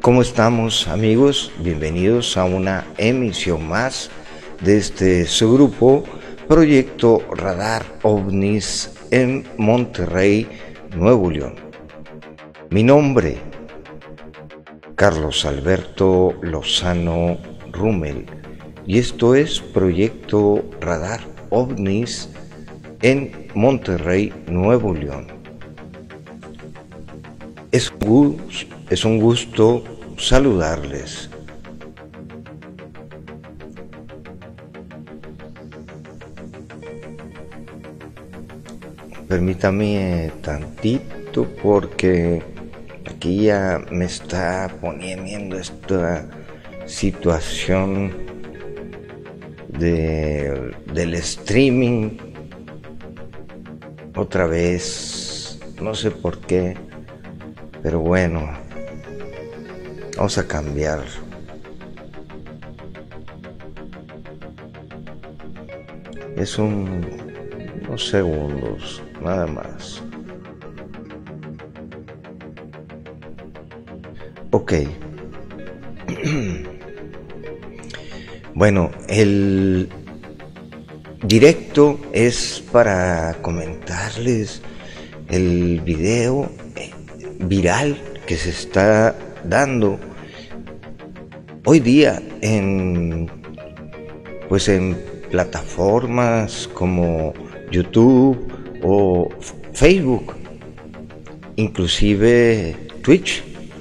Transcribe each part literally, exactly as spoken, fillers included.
¿Cómo estamos, amigos? Bienvenidos a una emisión más de este su grupo Proyecto Radar OVNIs en Monterrey, Nuevo León. Mi nombre, Carlos Alberto Lozano Rummel, y esto es Proyecto Radar OVNIs en Monterrey, Nuevo León. Es un gusto, es un gusto saludarles. Permítame tantito porque aquí ya me está poniendo esta situación de, del streaming otra vez, no sé por qué, pero bueno, vamos a cambiar. Es un unos segundos, nada más. Ok. Bueno, el directo es para comentarles el video viral que se está dando hoy día en pues en plataformas como YouTube o Facebook, inclusive Twitch,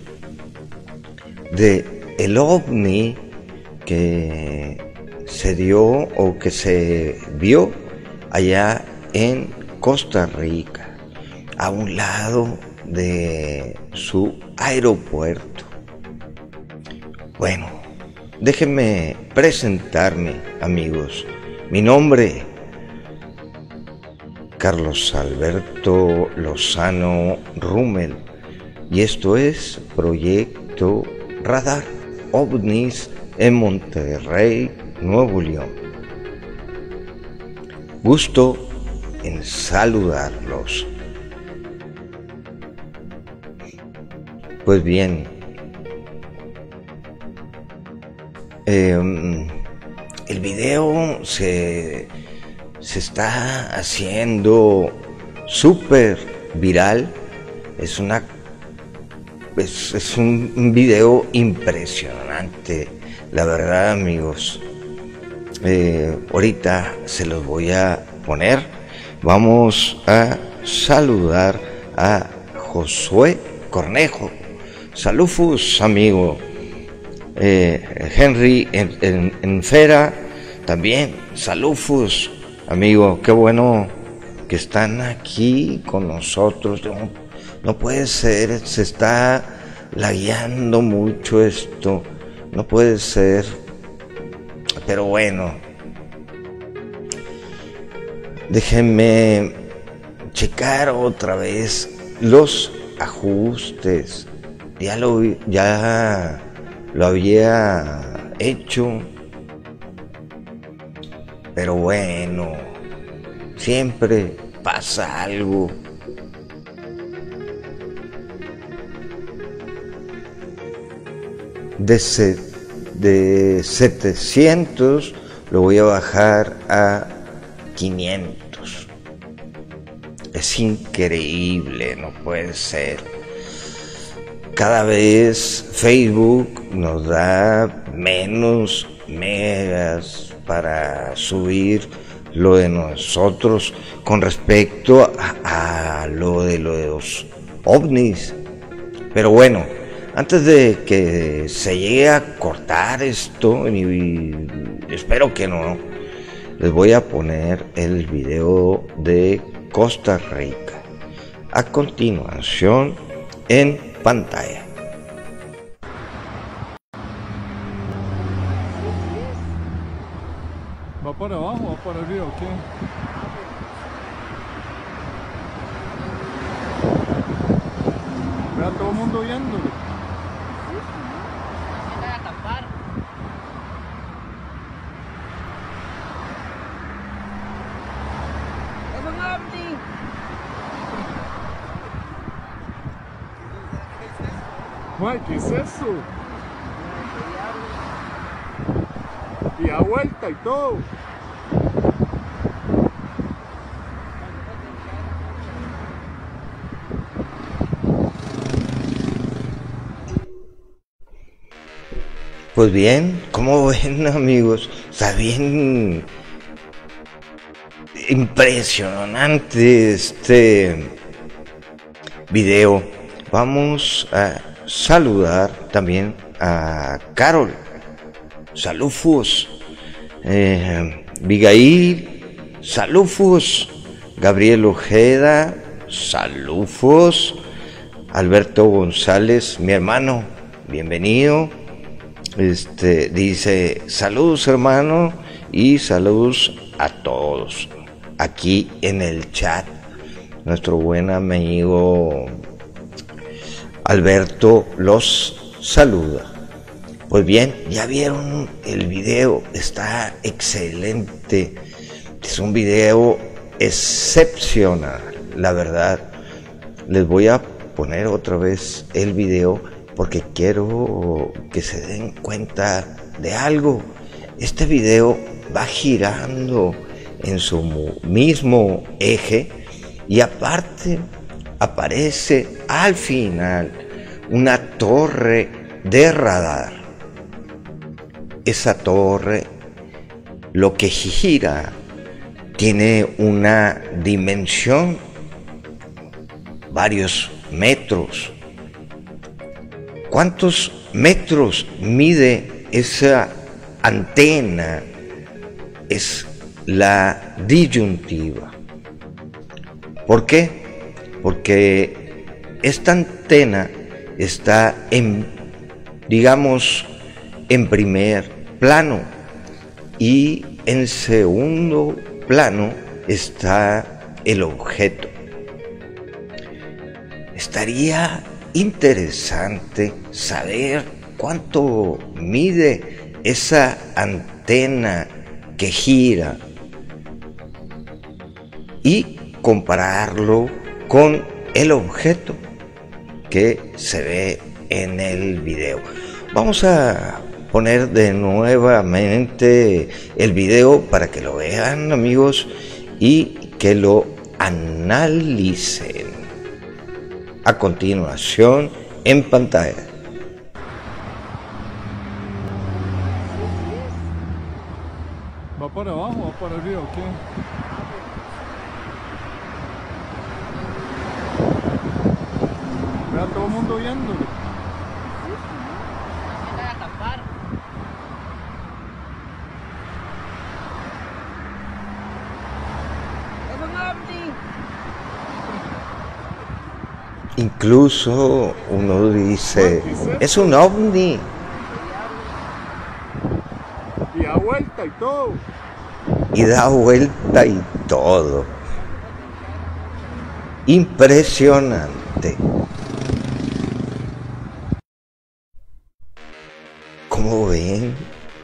de el ovni que se dio o que se vio allá en Costa Rica, a un lado de su aeropuerto. Bueno, déjenme presentarme, amigos. Mi nombre, Carlos Alberto Lozano Rummel, y esto es Proyecto Radar OVNIs en Monterrey, Nuevo León. Gusto en saludarlos. Pues bien, eh, el video se, se está haciendo súper viral. Es una es, es un, un video impresionante, la verdad, amigos. Eh, ahorita se los voy a poner. Vamos a saludar a Josué Cornejo. Salufus, amigo. Eh, Henry en, en, en Fera también. Salufus, amigo. Qué bueno que están aquí con nosotros. No, no puede ser, se está lagueando mucho esto. No puede ser. Pero bueno, déjenme checar otra vez los ajustes. Ya lo, ya lo había hecho, pero bueno, siempre pasa algo. De, se, de setecientos lo voy a bajar a quinientos. Es increíble, no puede ser. Cada vez Facebook nos da menos megas para subir lo de nosotros con respecto a, a lo de los ovnis. Pero bueno, antes de que se llegue a cortar esto, y, y espero que no, les voy a poner el video de Costa Rica a continuación en pantalla. ¿Va para abajo o va para arriba o qué? Vea todo el mundo viéndolo. A tapar. Es un ovni. Uy, ¿qué es eso? da vuelta y todo. Pues bien, como ven amigos, está bien impresionante este video. Vamos a saludar también a Carol, Salufus, eh, Abigail, Salufus, Gabriel Ojeda, Salufus, Alberto González, mi hermano, bienvenido. Este dice saludos hermano y saludos a todos aquí en el chat. Nuestro buen amigo Alberto los saluda. Pues bien, ya vieron el video, está excelente, es un video excepcional, la verdad. Les voy a poner otra vez el video porque quiero que se den cuenta de algo. Este video va girando en su mismo eje y aparte aparece al final una torre de radar. Esa torre, lo que gira, tiene una dimensión, varios metros. ¿Cuántos metros mide esa antena? Es la disyuntiva. ¿Por qué? Porque esta antena está en, digamos, en primer plano y en segundo plano está el objeto. Estaría interesante saber cuánto mide esa antena que gira y compararlo con el objeto que se ve en el video. Vamos a poner de nuevamente el video para que lo vean amigos y que lo analicen. A continuación en pantalla. ¿Va para abajo o va para arriba o qué? Vea todo el mundo viéndolo. Me voy a tapar. Es un ovni. Incluso uno dice, es un ovni. Y da vuelta y todo. Y da vuelta y todo. Impresionante. Como ven,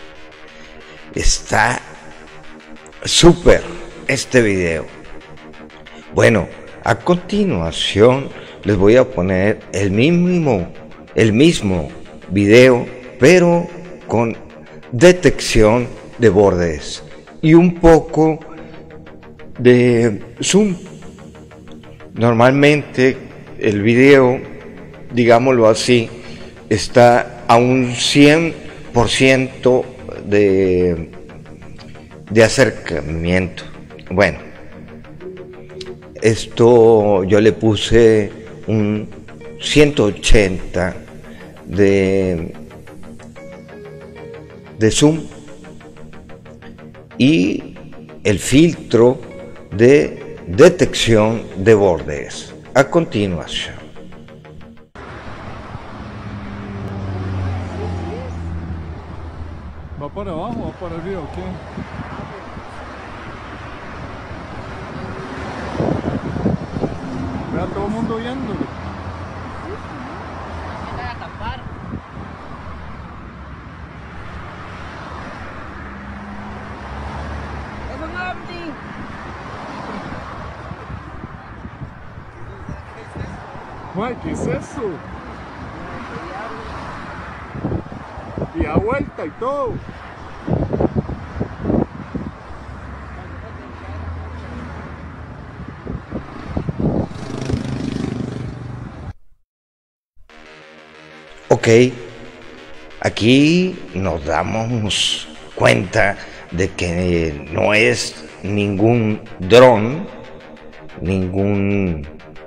está súper este video. Bueno, a continuación les voy a poner el mismo, el mismo video, pero con detección de bordes y un poco de zoom. Normalmente el video, digámoslo así, está a un cien por ciento de, de acercamiento. Bueno, esto yo le puse un ciento ochenta de, de zoom y el filtro de detección de bordes. A continuación. ¿Va para abajo o va para arriba o qué? Vea todo el mundo viéndolo. Me voy a tapar. Es un ovni. Ay, ¿qué es eso? Y da vuelta y todo. Ok, aquí nos damos cuenta de que no es ningún dron, ningún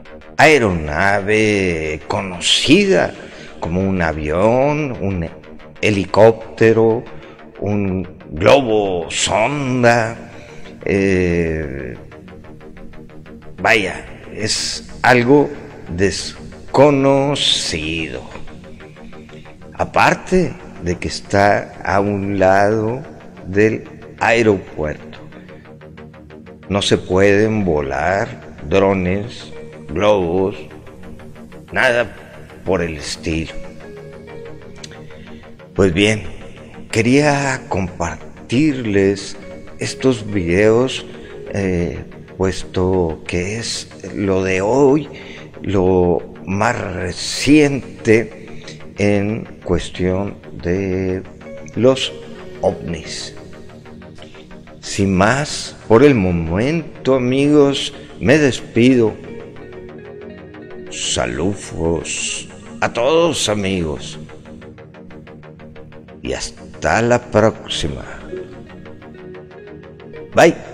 aeronave conocida como un avión, un helicóptero, un globo sonda. Eh, vaya, es algo desconocido. Aparte de que está a un lado del aeropuerto. No se pueden volar drones, globos, nada por el estilo. Pues bien, quería compartirles estos videos, eh, puesto que es lo de hoy, lo más reciente en cuestión de los ovnis. Sin más, por el momento, amigos, me despido. Saludos a todos, amigos, y hasta la próxima. Bye.